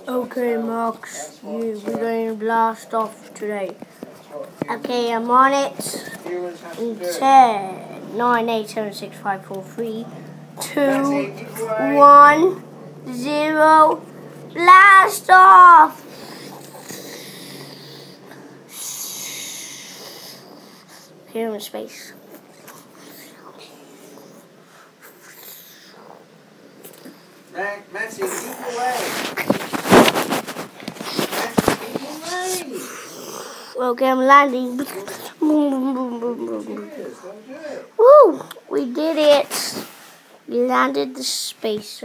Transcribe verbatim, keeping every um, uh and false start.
Okay, Max, you, we're going to blast off today. Okay, I'm on it. In ten, nine, eight, seven, six, five, four, three, two, one, zero, blast off! Here in space. Maxie, keep away. Maxie, keep away. Okay, I'm landing. Boom, boom, boom, boom, boom, boom. Woo! We did it. We landed the space.